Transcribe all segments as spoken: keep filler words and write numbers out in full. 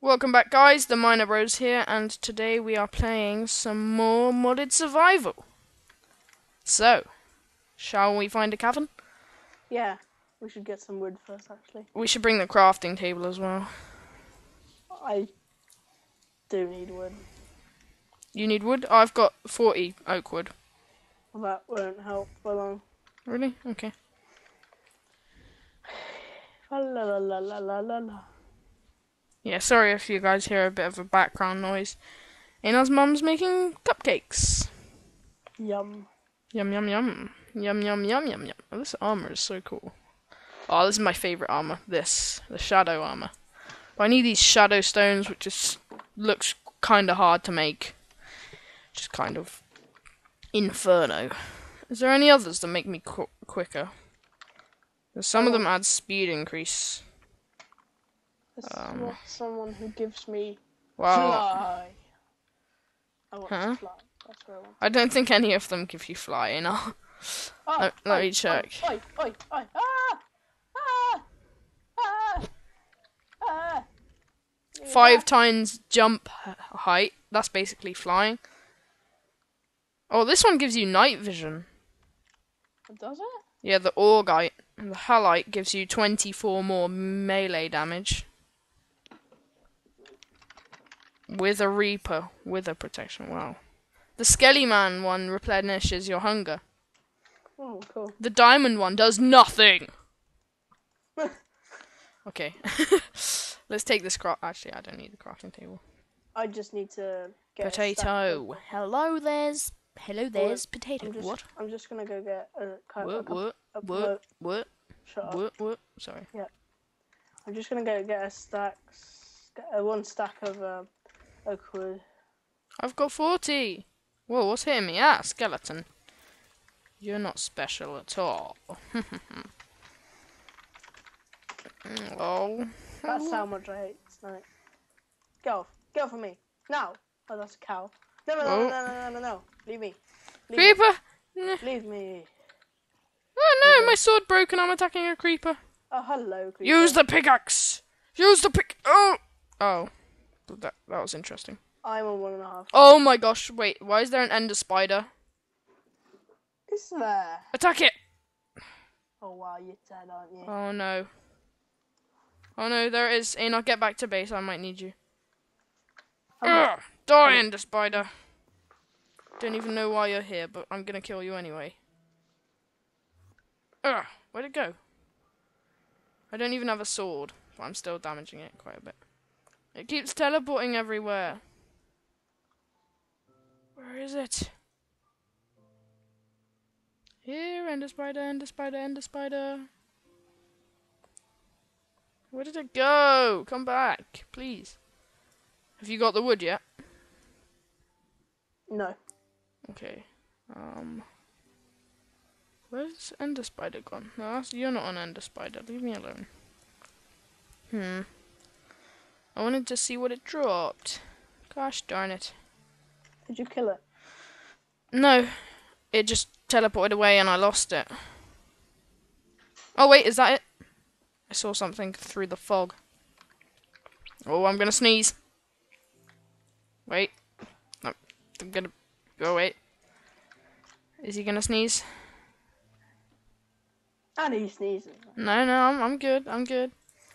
Welcome back, guys. The Miner Bros here, and today we are playing some more modded survival. So, shall we find a cavern? Yeah, we should get some wood first, actually. We should bring the crafting table as well. I do need wood. You need wood? I've got forty oak wood. That won't help for long. Really? Okay. La la la la la la la. Yeah, sorry if you guys hear a bit of a background noise. Ina's mum's making cupcakes. Yum. Yum, yum, yum. Yum, yum, yum, yum, yum. Oh, this armor is so cool. Oh, this is my favorite armor. This. The shadow armor. But I need these shadow stones, which just looks kind of hard to make. Just kind of inferno. Is there any others that make me qu quicker? Some of them add speed increase. This Um, is someone who gives me Wow. fly. I want Huh? to fly. That's what I want. I don't think any of them give you fly, you know. Oh, Let- let oi, me check. Oi, oi, oi, oi. Ah! Ah! Ah! Ah! Five Yeah. times jump h- height. That's basically flying. Oh, this one gives you night vision. Does it? Yeah, the Augite. The Halite gives you twenty-four more melee damage. With a Reaper. With a protection. Wow. The Skelly Man one replenishes your hunger. Oh, cool. The Diamond one does nothing. Okay. Let's take this craft. Actually, I don't need the crafting table. I just need to get a stack of- Potato. Hello, there's. Hello, there's I'm potato. just, What? I'm just gonna go get a, a, a What? couple. What? a- What? no, What? shut up. What? What? Sorry. I'm just gonna go get a stack, get a one stack of um, oak wood. I've got forty. Whoa, what's hitting me? Ah, skeleton. You're not special at all. Oh. That's how much I hate Snake. Get off, get off of me now. Oh, that's a cow. No, no, no, Oh. no, no, no, no, no. Leave me. Leave Creeper! Nah. Me. Leave me. Oh no, my sword broke and I'm attacking a creeper. Oh, hello, creeper. Use the pickaxe! Use the pick. Oh! Oh. That, that was interesting. I'm on one and a half. Oh my gosh, wait, why is there an ender spider? Is there? Attack it! Oh wow, you're dead, aren't you? Oh no. Oh no, there it is. Enoch, get back to base, I might need you. I'm- Ugh, die, ender spider. Don't even know why you're here, but I'm gonna kill you anyway. Ugh, where'd it go? I don't even have a sword, but I'm still damaging it quite a bit. It keeps teleporting everywhere. Where is it? Here, ender spider, ender spider, ender spider. Where did it go? Come back, please. Have you got the wood yet? No. Okay. Um. Where's ender spider gone? No, that's, you're not an ender spider. Leave me alone. Hmm. I wanted to see what it dropped. Gosh darn it. Did you kill it? No. It just teleported away and I lost it. Oh wait, is that it? I saw something through the fog. Oh, I'm gonna sneeze. Wait. No, I'm gonna go wait. Is he gonna sneeze? And he sneezes. No, no, I'm I'm good. I'm good.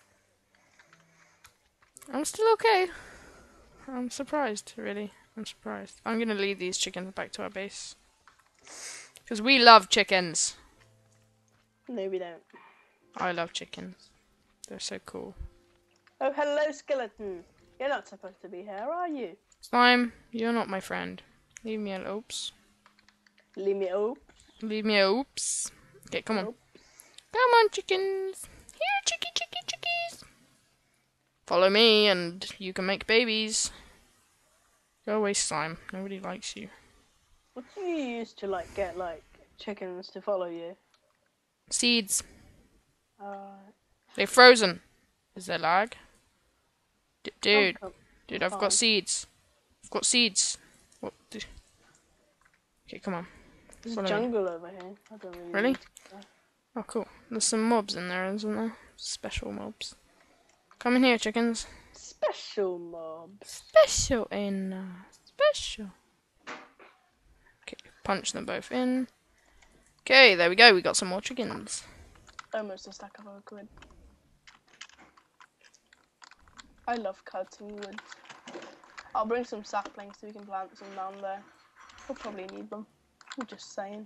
I'm still okay. I'm surprised, really. I'm surprised. I'm gonna lead these chickens back to our base. Because we love chickens. No, we don't. I love chickens. They're so cool. Oh, hello, skeleton. You're not supposed to be here, are you? Slime, you're not my friend. Leave me alone. Oops. Leave me up. Leave me alone. Oops. Okay, come on. Oops. Come on, chickens. Here, chicky, chicky, chickies. Follow me and you can make babies. Go away, slime. Nobody likes you. What do you use to like get like chickens to follow you? Seeds. Uh, They're frozen. Is there lag? D dude, oh, dude, I've fine. got seeds. I've got seeds. What? The okay, come on. There's Follow me. jungle over here. I don't really. Really? need to go. Oh, cool. There's some mobs in there, isn't there? Special mobs. Come in here, chickens. special mobs. Special in uh, special. Okay, punch them both in. Okay, there we go. We got some more chickens. Almost a stack of oak wood. I love cutting wood. I'll bring some saplings so we can plant some down there. We'll probably need them. I'm just saying.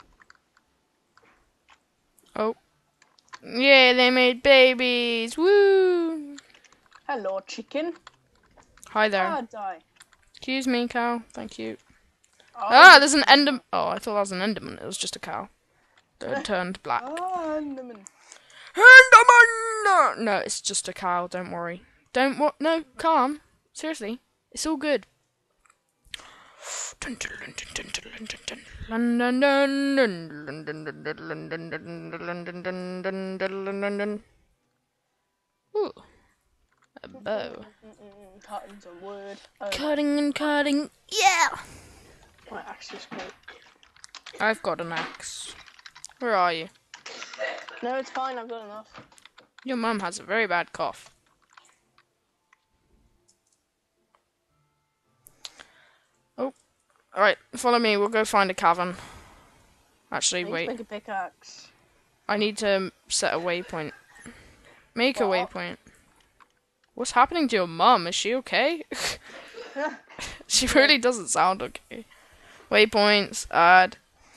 Oh. Yeah, they made babies. Woo! Hello, chicken. Hi there. Ah, die. Excuse me, cow. Thank you. Oh, Ah, there's an enderman. Oh, I thought that was an enderman. It was just a cow. That had turned black. Ah, Enderman. Enderman! No, it's just a cow. Don't worry. Don't what? No, calm. Seriously, it's all good. Ooh, a bow. Mm-mm, cutting some wood. Oh, Cutting and cutting. Yeah. my axe is great. I've got an axe. Where are you? No, it's fine. I've got enough. Your mum has a very bad cough. Oh, alright, follow me, we'll go find a cavern. Actually, I need wait, to make a pickaxe. I need to set a waypoint. Make a What? waypoint. What's happening to your mum? Is she okay? She really doesn't sound okay. Waypoints, add.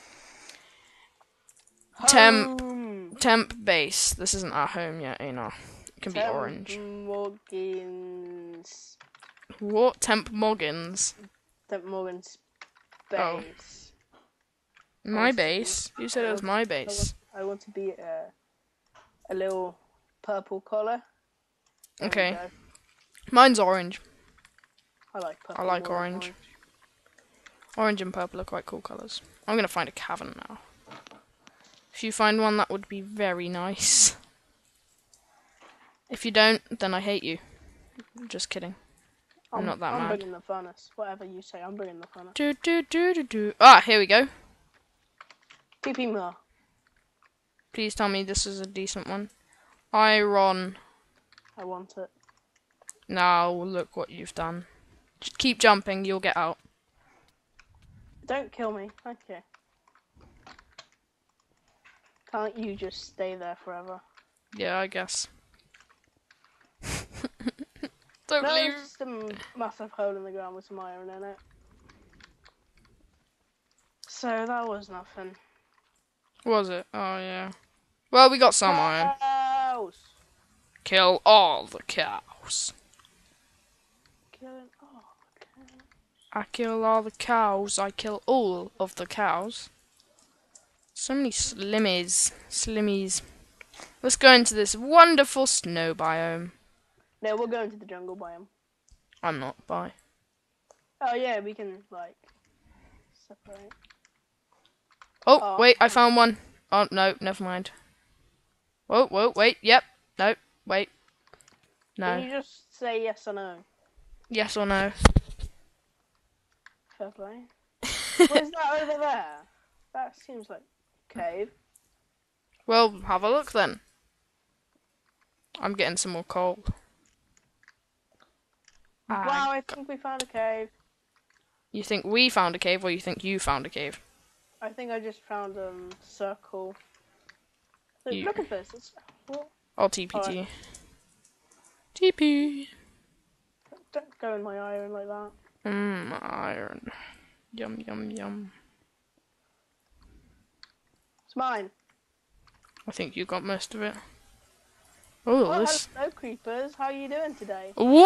Temp, Home. temp base. This isn't our home yet, you know. It can be Temp orange. Morgan's. What? Temp Moggins? Temp Morgan's Oh. base. My Awesome. base? You said it was my I base. want, I want to be a, a little purple collar. There we Okay. go. Mine's orange. I like purple. I like more than orange. Orange and purple are quite cool colours. I'm gonna find a cavern now. If you find one, that would be very nice. If you don't, then I hate you. Just kidding. I'm not that I'm mad. bringing the furnace. Whatever you say, I'm bringing the furnace. Do do do do do. Ah, here we go. T P more. Please tell me this is a decent one. Iron. I want it. Now look what you've done. Just keep jumping, you'll get out. Don't kill me. Thank you. Can't you just stay there forever? Yeah, I guess. Don't No, leave. it's just a m- massive hole in the ground with some iron in it. So that was nothing. Was it? Oh yeah. Well, we got some iron. Cows! Kill all the cows. Killing all the cows. I kill all the cows. I kill all of the cows. So many slimmies. Slimmies. Let's go into this wonderful snow biome. No, we're going to the jungle biome. I'm not. Bye. Oh yeah, we can like separate. Oh, Oh. wait. I found one. Oh, no. Never mind. Whoa, whoa, wait. Yep. No. Wait. Can No. you just say yes or no? Yes or no? Fair play. What is that over there? That seems like a cave. Well, have a look then. I'm getting some more coal. Ah, Wow, I think we found a cave. You think we found a cave, or you think you found a cave? I think I just found a um, circle. Look, You- look at this. It's, what? I'll T P to Alright. you. T P. Don't go in my iron like that. Mmm, iron. Yum, yum, yum. It's mine. I think you got most of it. Oh, Oh, this. hello, creepers. How are you doing today? Whoa!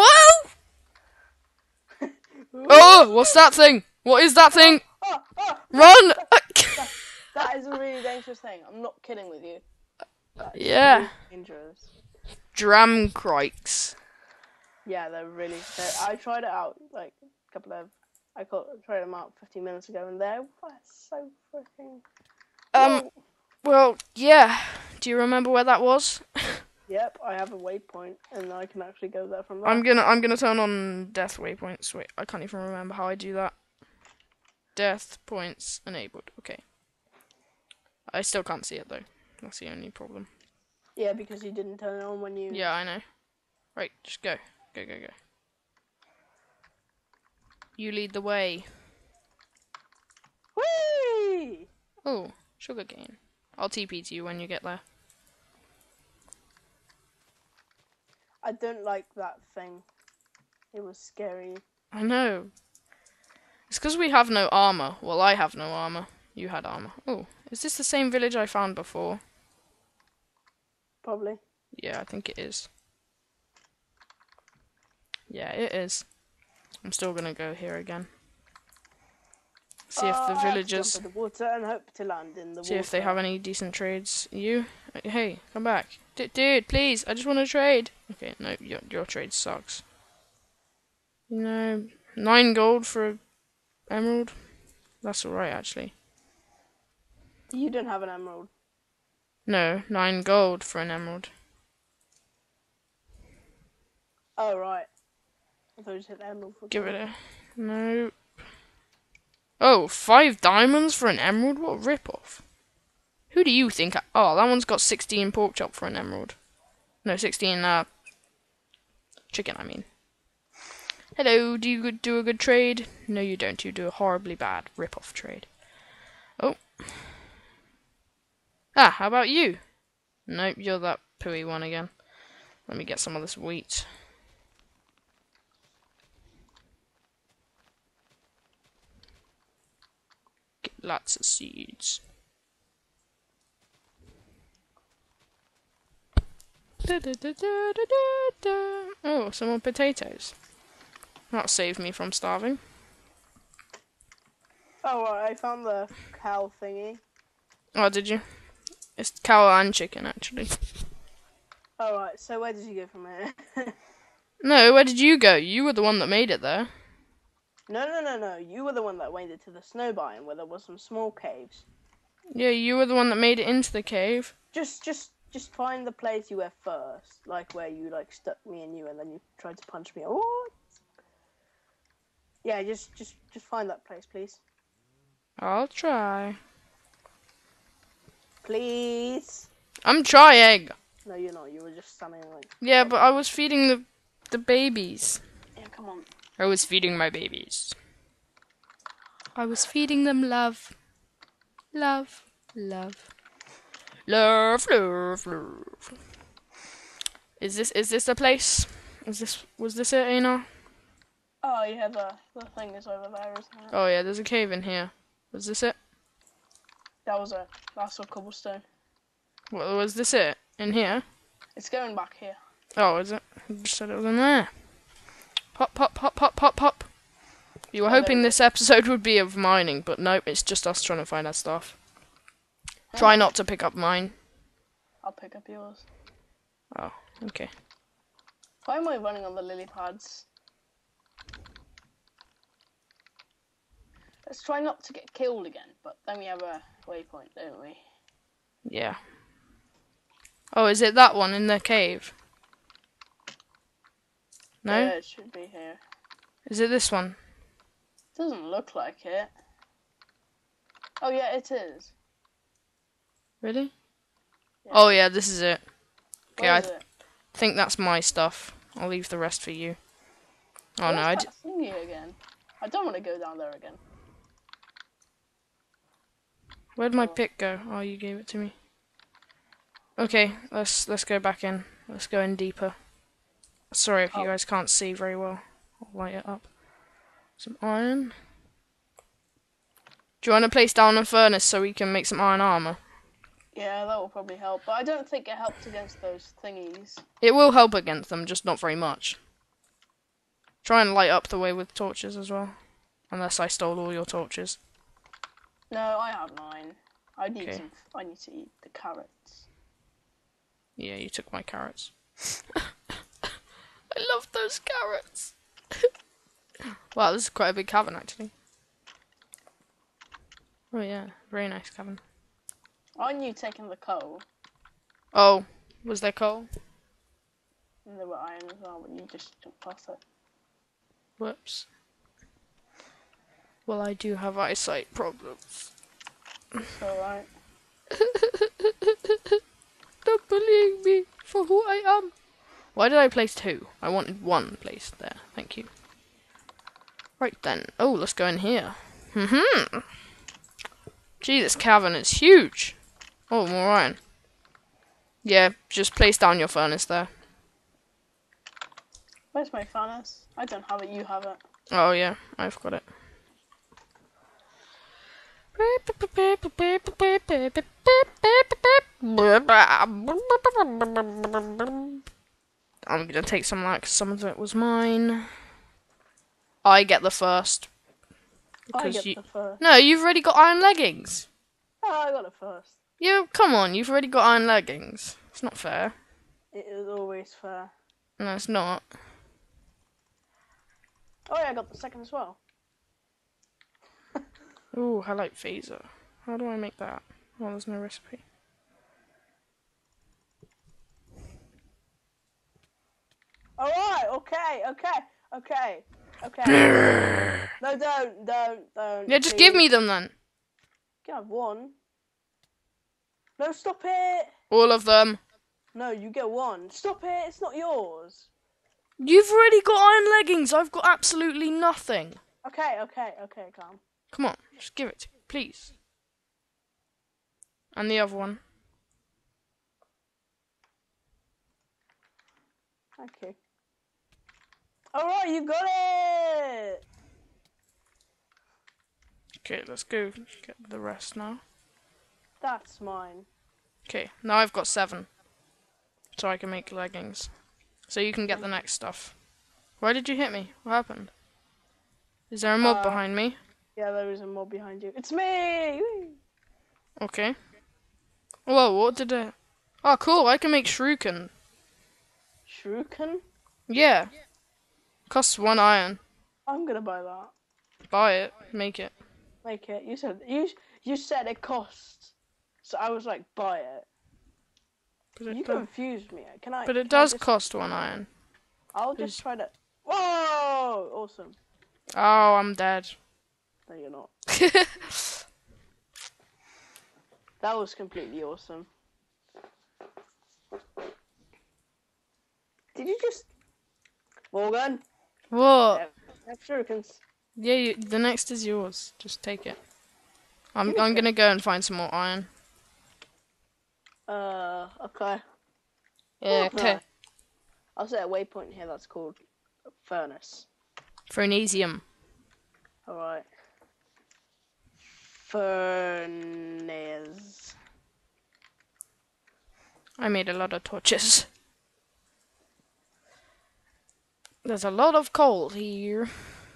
Oh, what's that thing? What is that thing? Oh, oh, Run! that is a really dangerous thing. I'm not kidding with you. That is Yeah. really dangerous. Dramcrikes. Yeah, they're really. They're, I tried it out like a couple of. I caught, tried them out fifteen minutes ago, and they're so freaking. Um, Whoa. well, yeah. Do you remember where that was? Yep, I have a waypoint, and I can actually go there from there. I'm gonna I'm gonna turn on death waypoints. Wait, I can't even remember how I do that. Death points enabled. Okay. I still can't see it though. That's the only problem. Yeah, because you didn't turn it on when you. Yeah, I know. Right, just go. Go, go, go. You lead the way. Whee! Oh, sugarcane. I'll T P to you when you get there. I don't like that thing. It was scary. I know. It's because we have no armor. Well, I have no armor. You had armor. Oh, is this the same village I found before? Probably. Yeah, I think it is. Yeah, it is. I'm still gonna go here again. See if the Oh, I have to villagers... jump in the water and hope to land in the See water. if they have any decent trades. You? Hey, come back. D dude, please, I just want to trade. Okay, no, your, your trade sucks. You know, nine gold for a emerald? That's alright, actually. You don't have an emerald. No, nine gold for an emerald. Oh, right. I thought you said emerald for Give gold. it a... No. Oh, five diamonds for an emerald? What a rip-off. Who do you think... I oh, that one's got sixteen pork chop for an emerald. No, sixteen, uh... chicken, I mean. Hello, do you do a good trade? No, you don't. You do a horribly bad rip-off trade. Oh. Ah, how about you? Nope, you're that pooey one again. Let me get some of this wheat. Get lots of seeds. Da, da, da, da, da, da. Oh, some more potatoes. That'll save me from starving. Oh, right. I found the cow thingy. Oh, did you? It's cow and chicken, actually. Oh, right. So where did you go from here? No, where did you go? You were the one that made it there. No, no, no, no. You were the one that went into the snow biome where there was some small caves. Yeah, you were the one that made it into the cave. Just, just, just find the place you were first, like where you like stuck me and you, and then you tried to punch me. Oh. Yeah, just, just, just find that place, please. I'll try. Please. I'm trying. No, you're not. You were just standing like. Yeah, but I was feeding the the babies. Yeah, come on. I was feeding my babies. I was feeding them love. Love. Love. Love, love, love. Is this is this the place? Is this was this it, Einar? Oh, yeah, the the thing is over there, isn't it? Oh yeah, there's a cave in here. Was this it? That was it. That's a cobblestone. What was this it? In here? It's going back here. Oh, is it? You just said it was in there. Hop, hop, hop, hop, hop, hop. You were Oh, hoping there this episode would be of mining, but nope, it's just us trying to find our stuff. Try not to pick up mine. I'll pick up yours. Oh, okay. Why am I running on the lily pads? Let's try not to get killed again, but then we have a waypoint, don't we? Yeah. Oh, is it that one in the cave? No? Yeah, it should be here. Is it this one? Doesn't look like it. Oh yeah, it is. Really? Yeah. Oh yeah, this is it. Okay, Where I is th it? think that's my stuff. I'll leave the rest for you. Oh Where's no, I d that thingy again? I don't want to go down there again. where'd my Oh. pick go? Oh, you gave it to me. Okay, let's let's go back in. Let's go in deeper. Sorry if you Oh. guys can't see very well. I'll light it up. Some iron. Do you want to place down a furnace so we can make some iron armor? Yeah, that will probably help, but I don't think it helped against those thingies. It will help against them, just not very much. Try and light up the way with torches as well. Unless I stole all your torches. No, I have mine. I need Okay. some. I need to eat the carrots. Yeah, you took my carrots. I love those carrots. Wow, this is quite a big cavern actually. Oh yeah, very nice cavern. Aren't you taking the coal? Oh, was there coal? And there were iron as well, but you just jumped past it. Whoops. Well, I do have eyesight problems. It's alright. Stop bullying me for who I am. Why did I place two? I wanted one placed there. Thank you. Right then. Oh, let's go in here. Mm-hmm. Gee, this cavern is huge. Oh, more iron. Yeah, just place down your furnace there. Where's my furnace? I don't have it, you have it. Oh yeah, I've got it. I'm gonna take some like some of it was mine. I get the first. I get you... the first. No, you've already got iron leggings. Oh, I got it first. You come on, you've already got iron leggings. It's not fair. It is always fair. No, it's not. Oh yeah, I got the second as well. Ooh, I like phaser. How do I make that? Well, there's no recipe. Alright, okay, okay, okay, okay. No, don't, don't, don't. Yeah, just please. give me them then. You can have one. No, stop it. All of them. No, you get one. Stop it, it's not yours. You've already got iron leggings. I've got absolutely nothing. Okay, okay, okay, calm. Come on, just give it to me, please. And the other one. Okay. Alright, you got it! Okay, let's go get the rest now. That's mine. Okay, now I've got seven. So I can make leggings. So you can get the next stuff. Why did you hit me? What happened? Is there a mob Uh, behind me? Yeah, there is a mob behind you. It's me! Whee! Okay. Whoa, what did I... Oh, cool, I can make shuriken. Shuriken? Yeah. Costs one iron. I'm gonna buy that. Buy it, make it. Make it. You said you you said it costs. So I was like, buy it. But it, You do- confused me. Can I? but it can I does just- cost one iron. I'll Please. just try to. Whoa! Awesome. Oh, I'm dead. No, you're not. That was completely awesome. Did you just... Morgan? What? Yeah, shurikens. Yeah, you, the next is yours. Just take it. I'm Take I'm it. gonna go and find some more iron. Uh, okay. Yeah, okay. Right. I'll set a waypoint here that's called furnace. Phronesium. Alright. Furnace. I made a lot of torches. There's a lot of coal here.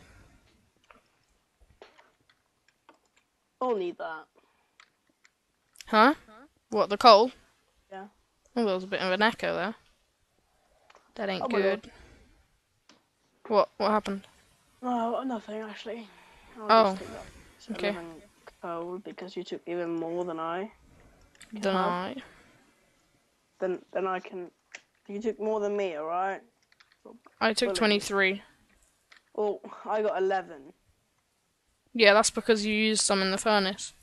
I'll need that. Huh? What, the coal? Yeah. Oh, there was a bit of an echo there. That ain't Oh my good. What? What happened? No, nothing actually. I'll Oh, just take that. So okay. eleven coal because you took even more than I. Then have. I. Then then I can. You took more than me, alright? I took Bullet. twenty-three. Oh, I got eleven. Yeah, that's because you used some in the furnace.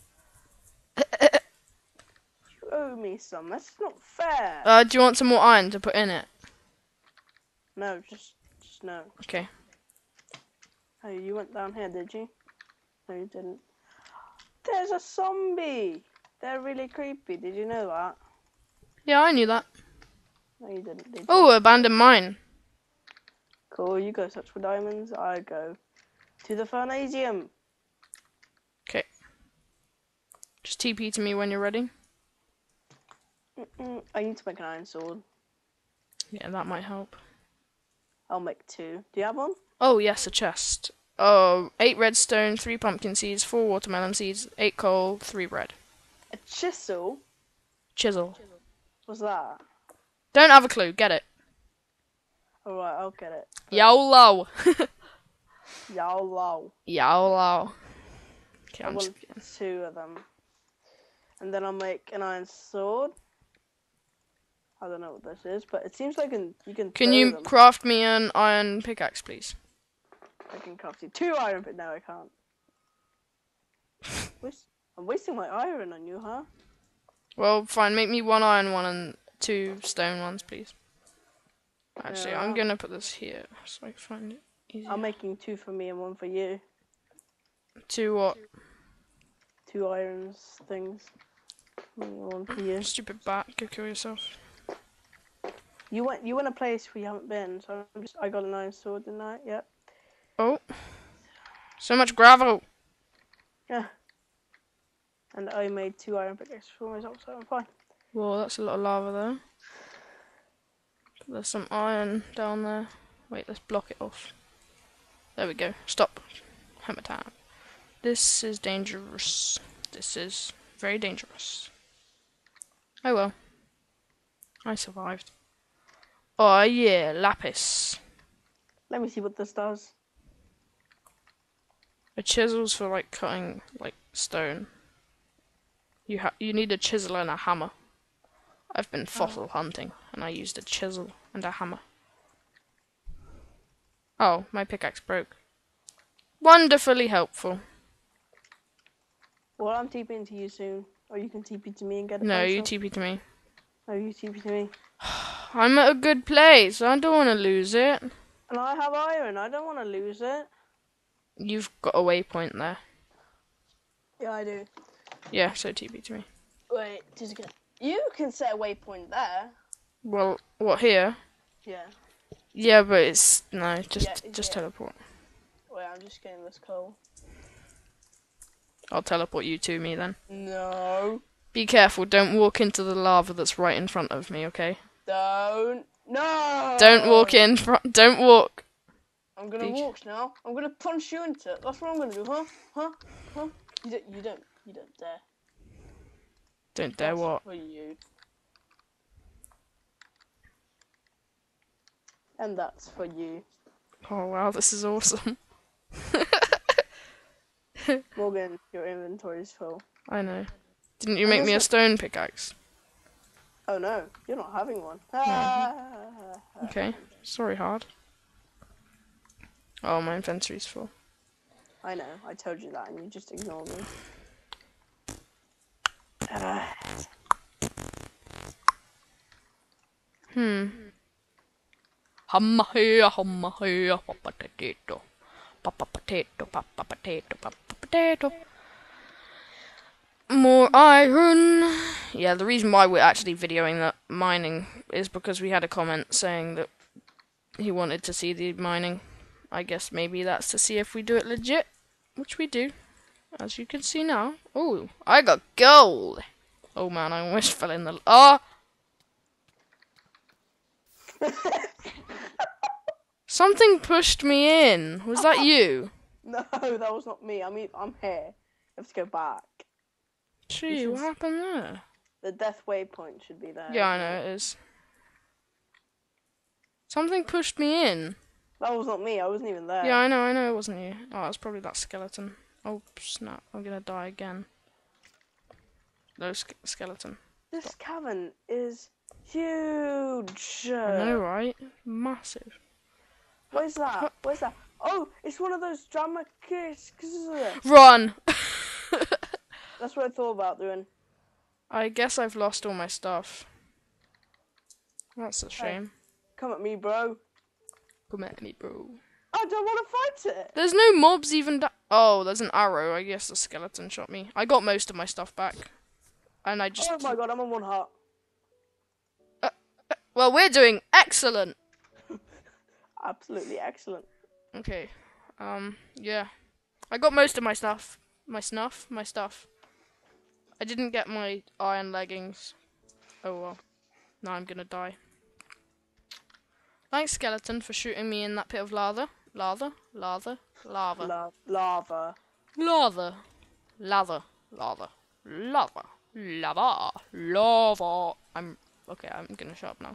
You owe me some. That's not fair. Uh, do you want some more iron to put in it? No, just just no. Okay. Oh, you went down here, did you? No, you didn't. There's a zombie. They're really creepy. Did you know that? Yeah, I knew that. No, you didn't. Did you? Oh, abandoned mine. Cool. You go search for diamonds. I go to the Furnasium. Okay. Just T P to me when you're ready. Mm-mm. I need to make an iron sword. Yeah, that might help. I'll make two. Do you have one? Oh, yes, a chest. Oh, eight redstone, three pumpkin seeds, four watermelon seeds, eight coal, three bread. A chisel? Chisel. What's that? Don't have a clue. Get it. Alright, I'll get it. YOLO. YOLO. YOLO. Okay, I I'm just... want two of them. And then I'll make an iron sword. I don't know what this is, but it seems like an, you can Can throw you them. craft me an iron pickaxe, please? I can craft you two iron, but no, I can't. Waste- I'm wasting my iron on you, huh? Well, fine. Make me one iron one and two stone ones, please. Actually, Yeah. I'm gonna put this here so I can find it easier. I'm making two for me and one for you. Two what? Two irons things. One for you. Stupid bat, go kill yourself. You went. You went a place we haven't been, so I'm just. I got an iron sword, didn't I? Yep. Oh. So much gravel! Yeah. And I made two iron pickaxes for myself, so I'm fine. Whoa, that's a lot of lava there. There's some iron down there. Wait, let's block it off. There we go. Stop. Hammer time. This is dangerous. This is very dangerous. Oh well. I survived. Oh yeah, lapis. Let me see what this does. A chisel's for like cutting like stone. You ha you need a chisel and a hammer. I've been fossil hunting and I used a chisel and a hammer. Oh, my pickaxe broke. Wonderfully helpful. Well, I'm TPing to you soon, or you can T P to me and get it. No, for you yourself. T P to me. No, you T P to me. I'm at a good place. I don't want to lose it. And I have iron. I don't want to lose it. You've got a waypoint there. Yeah, I do. Yeah, so T P to me. Wait, just gonna. You can set a waypoint there. Well, what here? Yeah. Yeah, but it's no, just Yeah, just yeah. teleport. Wait, I'm just getting this coal. I'll teleport you to me then. No. Be careful, don't walk into the lava that's right in front of me, okay? Don't. No. Don't walk in front. Don't walk. I'm gonna Be- walk now. I'm gonna punch you into it. That's what I'm gonna do, huh? Huh? Huh? You don't. You don't. You don't dare. Don't dare That's what? for you. And that's for you. Oh wow, this is awesome. Morgan, your inventory's full. I know. Didn't you I make me a guess stone pickaxe? Oh no, you're not having one. Okay. Sorry, hard. Oh, my inventory's full. I know, I told you that and you just ignored me. Uh, Hmm. Humma here, humma here, papa potato. Papa potato, papa potato, papa potato. More iron. Yeah, the reason why we're actually videoing that mining is because we had a comment saying that he wanted to see the mining. I guess maybe that's to see if we do it legit, which we do, as you can see now. Oh, I got gold. Oh man, I almost fell in the. Ah! Something pushed me in. Was that you? no, that was not me. I mean, I'm here. You have to go back. Gee, what happened there? The death waypoint should be there. Yeah, I know it is. Something pushed me in. That was not me. I wasn't even there. Yeah, I know, I know it wasn't you. Oh, it's probably that skeleton. Oh, snap. I'm gonna die again. No, ske skeleton. This cavern is huge. I know, right? Massive. Where's that? Where's that? Oh, it's one of those drama kids. Run! That's what I thought about doing. I guess I've lost all my stuff. That's a shame. Come at me, bro. Come at me, bro. I don't want to fight it. There's no mobs even da- Oh, there's an arrow. I guess the skeleton shot me. I got most of my stuff back. And I just... Oh my god, I'm on one heart. Uh, uh, well, we're doing excellent! Absolutely excellent. Okay. Um, yeah. I got most of my stuff. My snuff? My stuff. I didn't get my iron leggings. Oh well. Now I'm gonna die. Thanks, skeleton, for shooting me in that pit of lava. Lava? Lava? Lava. La lava. Lava. Lava. Lava. Lava. Lava. Lava. I'm... Okay, I'm gonna shut up now.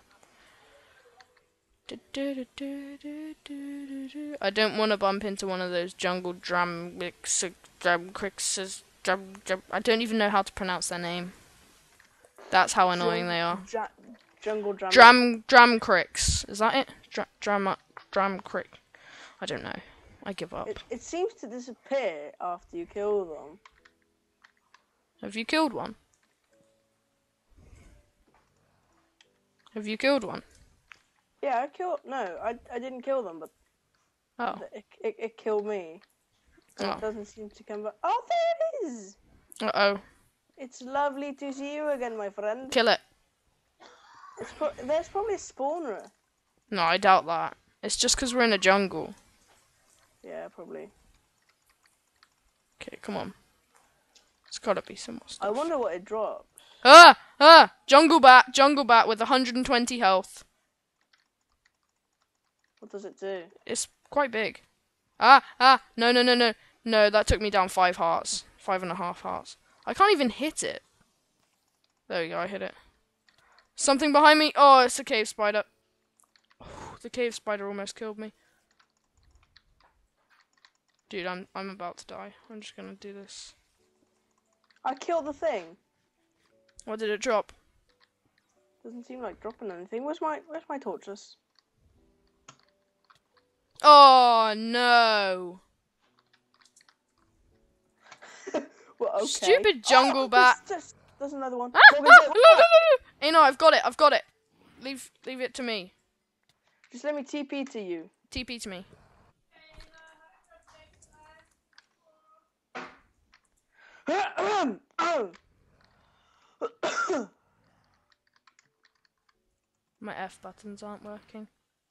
I don't want to bump into one of those jungle drum drum crixes. Drum, drum, I don't even know how to pronounce their name. That's how annoying they are. Dra jungle drum. Dram dram cricks. Is that it? Dra dram dram crick. I don't know. I give up. It, it seems to disappear after you kill them. Have you killed one? Have you killed one? Yeah, I killed. No, I I didn't kill them, but Oh. it it, it killed me. And Oh. it doesn't seem to come back. Oh, there it is. Uh oh. It's lovely to see you again, my friend. Kill it. It's pro there's probably a spawner. No, I doubt that. It's just because we're in a jungle. Yeah, probably. Okay, come on. There's gotta be some more stuff. I wonder what it drops. Ah! Ah! Jungle bat! Jungle bat with one hundred twenty health. What does it do? It's quite big. Ah! Ah! No, no, no, no. No, that took me down five hearts. Five and a half hearts. I can't even hit it. There we go, I hit it. Something behind me. Oh, it's a cave spider. Oh, the cave spider almost killed me. Dude, I'm I'm about to die. I'm just gonna do this. I killed the thing. What did it drop? Doesn't seem like dropping anything. Where's my Where's my torches? Oh no! Well, okay. Stupid jungle oh, bat. There's, there's, there's another one. Ah, Go, ah, go, look, go. look, look. Hey, no, I've got it. I've got it. Leave leave it to me. Just let me T P to you. T P to me. Oh. My F buttons aren't working.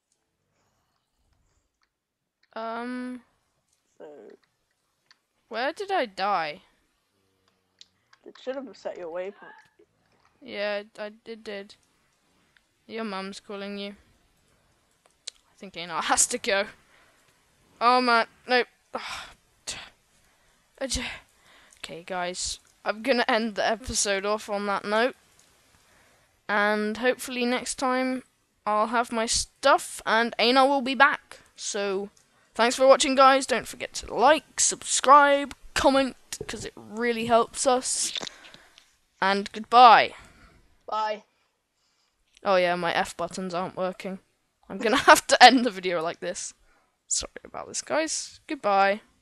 Um, So where did I die? it should have set your waypoint. Yeah, I it did. Your mum's calling you. I think Einar has to go. Oh man, nope. Okay, guys, I'm gonna end the episode off on that note, and hopefully next time I'll have my stuff and Einar will be back. So, thanks for watching, guys. Don't forget to like, subscribe, comment, because it really helps us. And goodbye. Bye. Oh yeah, my F buttons aren't working. I'm gonna have to end the video like this. Sorry about this, guys. Goodbye.